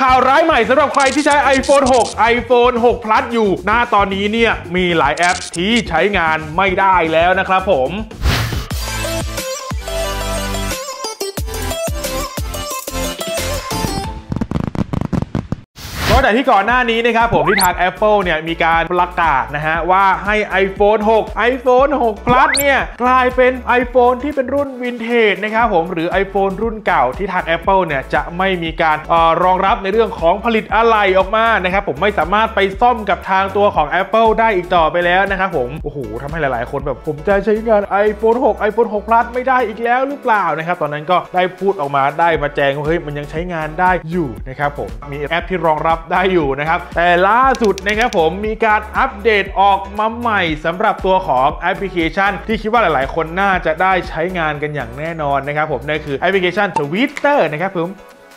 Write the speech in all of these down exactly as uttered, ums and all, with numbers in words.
ข่าวร้ายใหม่สำหรับใครที่ใช้ ไอโฟน หก ไอโฟน หก Plus อยู่หน้าตอนนี้เนี่ยมีหลายแอปที่ใช้งานไม่ได้แล้วนะครับผมก็แต่ที่ก่อนหน้านี้นะครับผมที่ทาง Apple เนี่ยมีการประกาศนะฮะว่าให้ ไอโฟน หก ไอโฟน หก Plus เนี่ยกลายเป็น iPhone ที่เป็นรุ่นวินเทจนะครับผมหรือ iPhone รุ่นเก่าที่ทาง Apple เนี่ยจะไม่มีการออรองรับในเรื่องของผลิตอะไหล่ออกมานะครับผมไม่สามารถไปซ่อมกับทางตัวของ Apple ได้อีกต่อไปแล้วนะครับผมโอ้โหทำให้หลายๆคนแบบผมจะใช้งาน ไอโฟน หก ไอโฟน หก Plus ไม่ได้อีกแล้วหรือเปล่านะครับตอนนั้นก็ได้พูดออกมาได้มาแจ้งว่าเฮ้ยมันยังใช้งานได้อยู่นะครับผมมีแอปที่รองรับได้อยู่นะครับแต่ล่าสุดนะครับผมมีการอัปเดตออกมาใหม่สำหรับตัวของแอปพลิเคชันที่คิดว่าหลายๆคนน่าจะได้ใช้งานกันอย่างแน่นอนนะครับผมนั่นคือแอปพลิเคชัน Twitter นะครับผม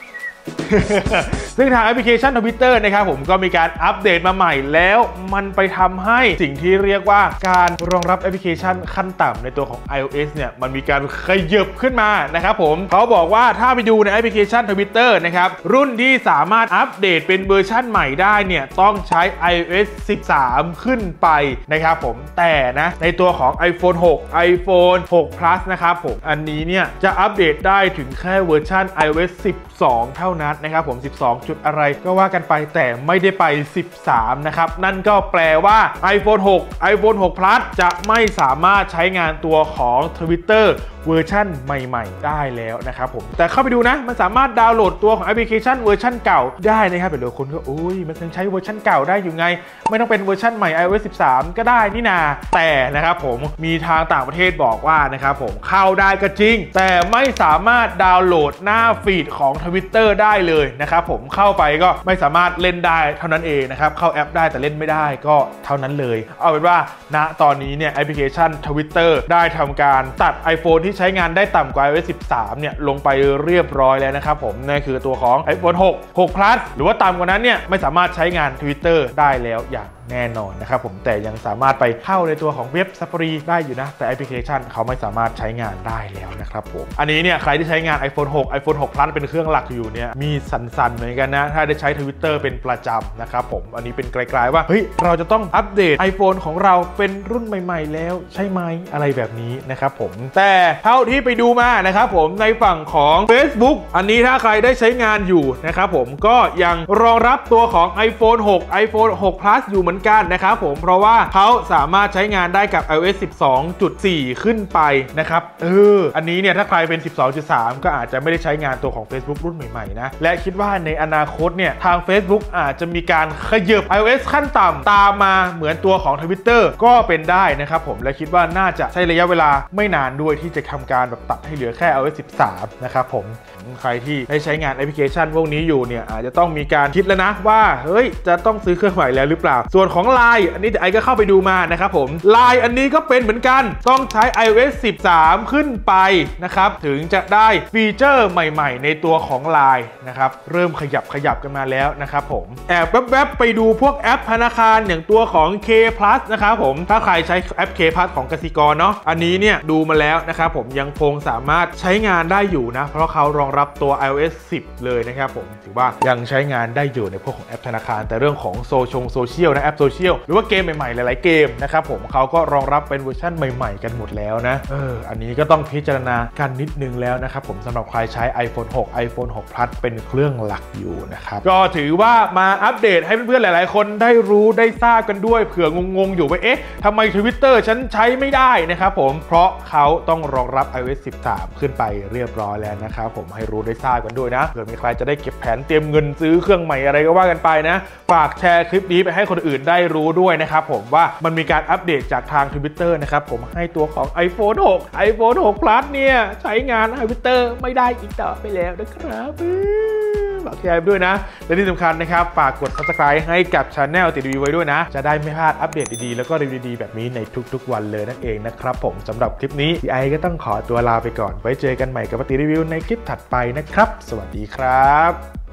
ซึ่งทางแอปพลิเคชัน Twitter นะครับผมก็มีการอัปเดตมาใหม่แล้วมันไปทำให้สิ่งที่เรียกว่าการรองรับแอปพลิเคชันขั้นต่ำในตัวของ iOS เนี่ยมันมีการขยับขึ้นมานะครับผมเขาบอกว่าถ้าไปดูในแอปพลิเคชัน Twitter นะครับรุ่นที่สามารถอัปเดตเป็นเวอร์ชันใหม่ได้เนี่ยต้องใช้ ไอโอเอส สิบสาม ขึ้นไปนะครับผมแต่นะในตัวของ ไอโฟน หก ไอโฟน หก Plus นะครับผมอันนี้เนี่ยจะอัปเดตได้ถึงแค่เวอร์ชัน ไอโอเอส สิบสอง เท่านั้นนะครับผมสิบสองจุดอะไรก็ว่ากันไปแต่ไม่ได้ไปสิบสามนะครับนั่นก็แปลว่า ไอโฟน หก ไอโฟน หก Plus จะไม่สามารถใช้งานตัวของ Twitter เวอร์ชันใหม่ๆได้แล้วนะครับผมแต่เข้าไปดูนะมันสามารถดาวน์โหลดตัวของแอปพลิเคชันเวอร์ชันเก่าได้นะครับแต่หลายคนก็อุ้ยมันยังใช้เวอร์ชันเก่าได้อยู่ไงไม่ต้องเป็นเวอร์ชันใหม่ ไอโอเอส สิบสาม ก็ได้นี่นาแต่นะครับผมมีทางต่างประเทศบอกว่านะครับผมเข้าได้ก็จริงแต่ไม่สามารถดาวน์โหลดหน้าฟีดของ Twitter ได้เลยนะครับผมเข้าไปก็ไม่สามารถเล่นได้เท่านั้นเองนะครับเข้าแอปได้แต่เล่นไม่ได้ก็เท่านั้นเลยเอาเป็นว่าณตอนนี้เนี่ยแอปพลิเคชัน Twitter ได้ทำการตัด iPhone ที่ใช้งานได้ต่ำกว่า ไอโอเอส สิบสาม เนี่ยลงไปเรียบร้อยแล้วนะครับผมนั่นคือตัวของ ไอโฟน หก หก Plus หรือว่าต่ำกว่านั้นเนี่ยไม่สามารถใช้งาน Twitter ได้แล้วอย่างแน่นอนนะครับผมแต่ยังสามารถไปเข้าในตัวของเว็บ Safari ได้อยู่นะแต่แอปพลิเคชันเขาไม่สามารถใช้งานได้แล้วนะครับผมอันนี้เนี่ยใครที่ใช้งาน ไอโฟน หก ไอโฟน หก Plus เป็นเครื่องหลักอยู่เนี่ยมีสั่นๆเหมือนกันนะถ้าได้ใช้ Twitter เป็นประจำนะครับผมอันนี้เป็นไกลๆว่าเฮ้ยเราจะต้องอัปเดต iPhone ของเราเป็นรุ่นใหม่ๆแล้วใช่ไหมอะไรแบบนี้นะครับผมแต่เท่าที่ไปดูมานะครับผมในฝั่งของ Facebook อันนี้ถ้าใครได้ใช้งานอยู่นะครับผมก็ยังรองรับตัวของ ไอโฟน หก ไอโฟน หก Plus อยู่เหมือนกันนะครับผมเพราะว่าเขาสามารถใช้งานได้กับ ไอโอเอส สิบสองจุดสี่ ขึ้นไปนะครับเอออันนี้เนี่ยถ้าใครเป็น สิบสองจุดสาม ก็อาจจะไม่ได้ใช้งานตัวของ Facebook รุ่นใหม่ๆนะและคิดว่าในอนาคตเนี่ยทาง Facebook อาจจะมีการขยับ ไอโอเอส ขั้นต่ำตามมาเหมือนตัวของ Twitter ก็เป็นได้นะครับผมและคิดว่าน่าจะใช้ระยะเวลาไม่นานด้วยที่จะทำการแบบตัดให้เหลือแค่ ไอโอเอส สิบสาม นะครับผมใครที่ได้ใช้งานแอปพลิเคชันพวกนี้อยู่เนี่ยอาจจะต้องมีการคิดแล้วนะว่าเฮ้ยจะต้องซื้อเครื่องใหม่แล้วหรือเปล่าส่วนของ ไลน์ อันนี้ไอก็เข้าไปดูมานะครับผม ไลน์ อันนี้ก็เป็นเหมือนกันต้องใช้ ไอโอเอส สิบสาม ขึ้นไปนะครับถึงจะได้ฟีเจอร์ใหม่ๆในตัวของ ไลน์ นะครับเริ่มขยับขยับกันมาแล้วนะครับผมแอบแวบๆไปดูพวกแอปธนาคารอย่างตัวของ K Plus นะครับผมถ้าใครใช้แอป K Plus ของกสิกรเนาะอันนี้เนี่ยดูมาแล้วนะครับผมยังคงสามารถใช้งานได้อยู่นะเพราะเขารองรับตัว ไอโอเอส สิบ เลยนะครับผมถือว่ายังใช้งานได้อยู่ในพวกของแอปธนาคารแต่เรื่องของโซชงโซเชียลนะแอปโซเชียลหรือว่าเกมใหม่ๆหลายๆเกมนะครับผมเขาก็รองรับเป็นเวอร์ชันใหม่ๆกันหมดแล้วนะเอออันนี้ก็ต้องพิจารณากันนิดนึงแล้วนะครับผมสำหรับใครใช้ ไอโฟน หก ไอโฟน หก Plus เป็นเครื่องหลักอยู่นะครับก็ถือว่ามาอัปเดตให้เพื่อนๆหลายๆคนได้รู้ได้ทราบกันด้วยเผื่องงๆอยู่ว่าเอ๊ะทำไม Twitter ฉันใช้ไม่ได้นะครับผมเพราะเขาต้องรองรับ ไอโอเอส สิบสาม ขึ้นไปเรียบร้อยแล้วนะครับผมให้รู้ได้ทราบกันด้วยนะเผื่อมีใครจะได้เก็บแผนเตรียมเงินซื้อเครื่องใหม่อะไรก็ว่ากันไปนะฝากแชร์คลิปนี้ไปให้คนอื่นได้รู้ด้วยนะครับผมว่ามันมีการอัปเดตจากทาง Twitter นะครับผมให้ตัวของ ไอโฟน หก ไอโฟน หก Plus เนี่ยใช้งาน Twitter ไม่ได้อีกต่อไปแล้วนะครับฝากแชร์ด้วยนะและที่สำคัญนะครับฝากกด ซับสไครบ์ ให้กับ Channel ติดรีวิวไว้ด้วยนะจะได้ไม่พลาดอัปเดตดีๆแล้วก็รีวิวดีๆแบบนี้ในทุกๆวันเลยนั่นเองนะครับผมสำหรับคลิปนี้พี่ไอก็ต้องขอตัวลาไปก่อนไว้เจอกันใหม่กับติดรีวิวในคลิปถัดไปนะครับสวัสดีครับ